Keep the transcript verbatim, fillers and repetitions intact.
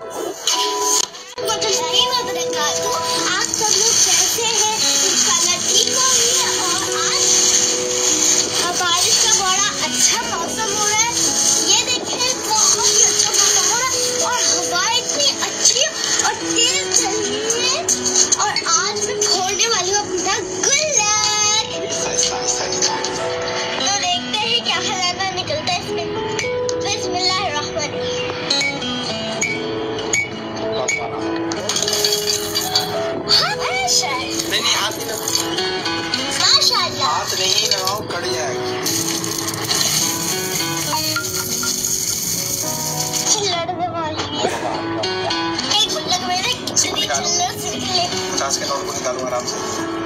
आप सब लोग कैसे हैं? इंशाल्लाह ठीक होंगे। और आज बारिश का बड़ा अच्छा मौसम हो रहा है। ये देखिए बहुत ही अच्छा मौसम हो रहा है और हवा इतनी अच्छी और तेज चल रही है। और आज मैं फोड़ने वाली हूँ अपना गुल्लक। तो देखते हैं क्या खजाना निकलता है इसमें। बिस्मिल्लाहिर्रहमानिर्रहीम। नहीं नहीं हाथ नहीं लगाओ, माशाअल्लाह हाथ नहीं लगाओ, कट जाएगा। लड़ने वाली एक गुल्लक मेरे कितनी चिल्लर से निकले। पचास के नोट को निकालो आराम से।